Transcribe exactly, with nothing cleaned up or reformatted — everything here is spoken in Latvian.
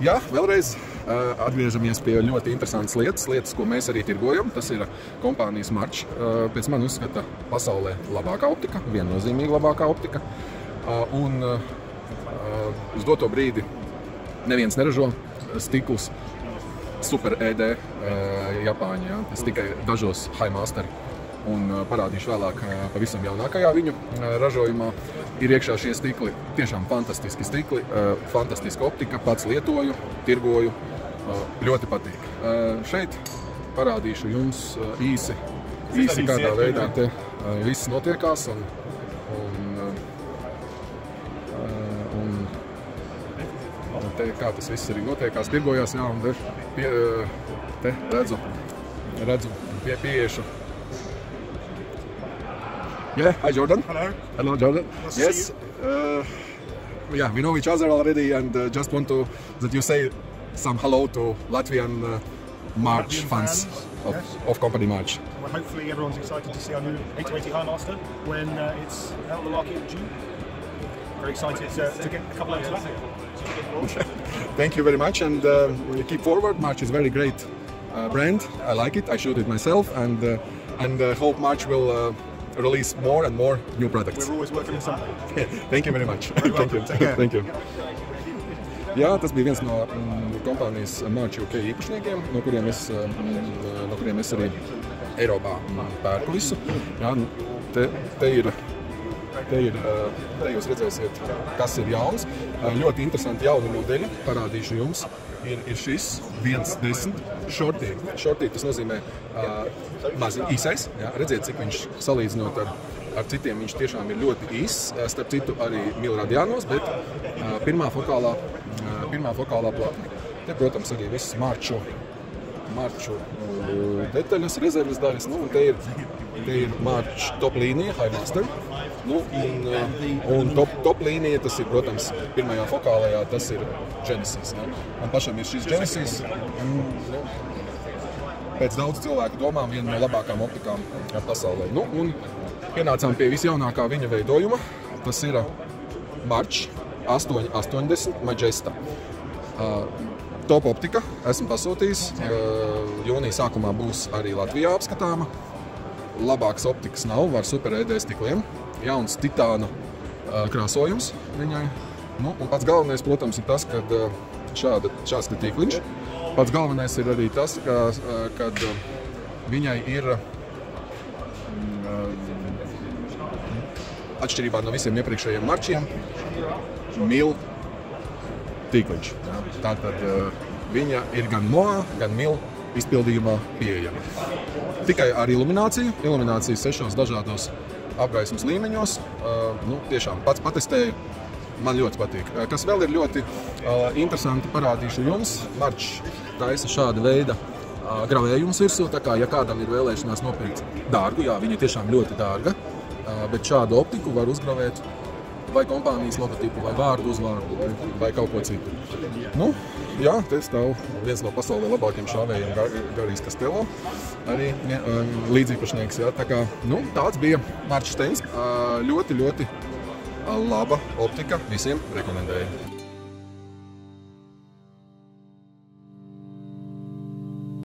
Jā, vēlreiz uh, atgriežamies pie ļoti interesantas lietas, lietas, ko mēs arī tirgojam. Tas ir kompānijas March. Uh, pēc man uzskata pasaulē labākā optika, viennozīmīgi labākā optika. Uh, un uh, uz doto brīdi neviens neražo stiklus Super E D uh, Japāņi. Ja? Tas tikai dažos High Master. Un uh, parādīšu vēlāk uh, pavisam jaunākajā viņu uh, ražojumā. Ir iekšā šie stikli, tiešām fantastiski stikli, uh, fantastiska optika, pats lietoju, tirgoju, uh, ļoti patīk. Uh, šeit parādīšu jums uh, īsi, īsi kādā veidā te uh, viss notiekās un, un, uh, un, un te, kā tas viss arī notiekās, tirgojās, jā, un te, pie, te redzu, redzu pie, pieiešu. Yeah, hi Jordan. Hello. Hello Jordan. Nice Yes. Uh, yeah, we know each other already, and uh, just want to that you say some hello to Latvian uh, March Latvian fans, fans, of, yes. of company March. Well, hopefully everyone's excited to see our new eight to eighty High Master when uh, it's out on the market in June. Very excited to, to get a couple of them. Thank you very much, and uh, keep forward. March is a very great uh, brand. I like it. I shoot it myself, and uh, and uh, hope March will uh, release more and more new products. We're always working on something. Thank you very much. Very Thank you. welcome. Take care. Thank you. Jā, tas bija viens no mm, kompānijas March U K īpašniekiem, no kuriem es, mm, no kuriem es arī Eiropā pērku visu. Jā, te, te ir, te ir, te jūs redzēsiet, kas ir jauns. Ļoti interesanti jauni modeļi, parādīšu jums. Ir, ir šis viens desmit shortī. Shortī tas nozīmē uh, maziņ, īsais. Jā, redziet, cik viņš salīdzinot ar, ar citiem, viņš tiešām ir ļoti īss. Starp citu arī milradiānos, bet uh, pirmā fokālā, uh, pirmā fokālā platne. Te, protams, arī viss marču, marču uh, detaļas, rezerves daļas. Nu, un te ir, te ir marč top līnija, High Master. Nu, un, un top, top līnija, tas ir, protams, pirmajā fokālajā, tas ir Genesis. Ja? Man pašam ir šis Genesis. Nu, pēc daudz cilvēku domām viena no labākām optikām pasaulē. Nu, un pienācām pie visjaunākā viņa veidojuma. Tas ir March astoņi astoņdesmit Magesta. Uh, top optika esmu pasūtījis. Uh, jūnija sākumā būs arī Latvijā apskatāma. Labākas optikas nav, var Super E D stikliem. Jauns titāna uh, krāsojums viņai. Nu, un pats galvenais, protams, ir tas, ka uh, šāda, šāds te tīkliņš. Pats galvenais ir arī tas, ka uh, kad, uh, viņai ir uh, atšķirībā no visiem iepriekšējiem marčiem mil tīkliņš. Tātad uh, viņa ir gan moā, gan mil izpildījumā pieejama. Tikai ar ilumināciju, ilumināciju sešos dažādos apgaismas līmeņos. Uh, nu, tiešām pats patestēju, man ļoti patīk. Uh, kas vēl ir ļoti uh, interesanti, parādīšu jums. March taisa šāda veida uh, gravējums virsū, tā kā, ja kādam ir vēlēšanās nopirkt dārgu, jā, viņa tiešām ļoti dārga, uh, bet šādu optiku var uzgravēt vai kompānijas logotipu, vai vārdu uzvārdu, vai, vai kaut ko citu. Nu, jā, te stāv viens no pasaulē labākiem šāvējiem, Garijs Kastelo, arī um, līdzīpašnieks. Jā, tā kā, nu, tāds bija March Steins. Uh, ļoti, ļoti uh, laba optika, visiem rekomendēju.